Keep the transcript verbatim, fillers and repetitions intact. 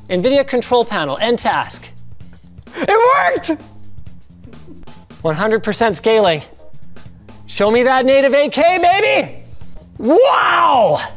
NVIDIA Control Panel, end task. It worked! one hundred percent scaling. Show me that native eight K, baby! Wow!